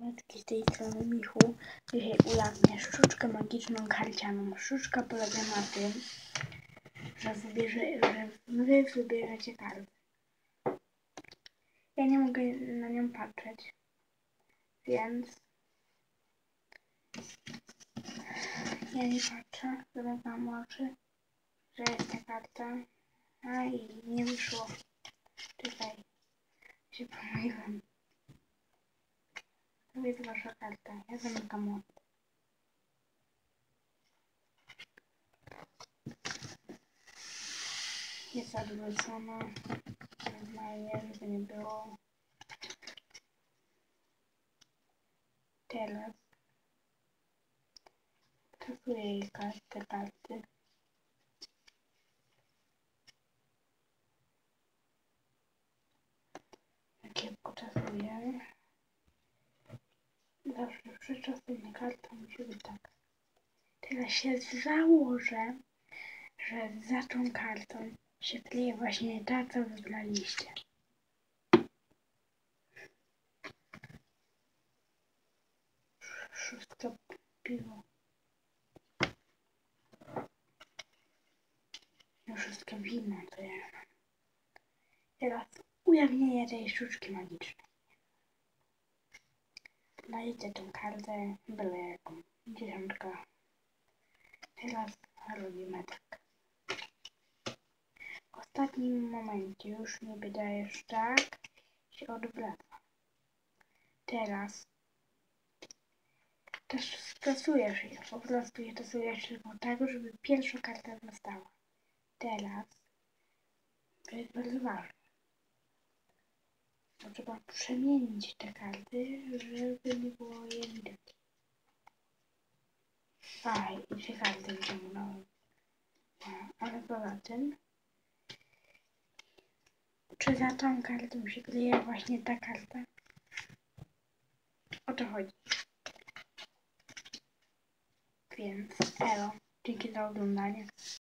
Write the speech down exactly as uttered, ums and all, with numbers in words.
Z tej strony Michu. Dzisiaj ujawnię sztuczkę magiczną karcianą. Sztuczka polega na tym, że, wybierze, że wy wybierzecie kartę. Ja nie mogę na nią patrzeć, więc ja nie patrzę, zamykam oczy, że jest ta karta. A i nie wyszło. Czekaj, się pomyliłem. To jest wasza karta. Ja zamykam oczy. Jest odwrócona. Normalnie, żeby nie było. Teraz kasuję jej te karty. Jak je poczasuję. Zawsze przyczasuję kartę, musi być tak. Teraz się założę, że za tą kartą się kleje właśnie ta, co wybraliście. Wszystko piwo. No wszystko wino to ja. Teraz ujawnienie tej sztuczki magicznej. Dajcie tą kartę, byle jaką. Dziesiątka. Teraz robimy tak. W ostatnim momencie już niby dajesz tak, się odwraca. Teraz też stosujesz je, po prostu je stosujesz tylko tak, żeby pierwsza karta została. Teraz to jest bardzo ważne. To trzeba przemienić te karty, żeby nie było je widać. A, i się karty wyciągnąłem. Ale poza tym, czy za tą kartą się kleje właśnie ta karta? O to chodzi. Więc elo, dzięki za oglądanie.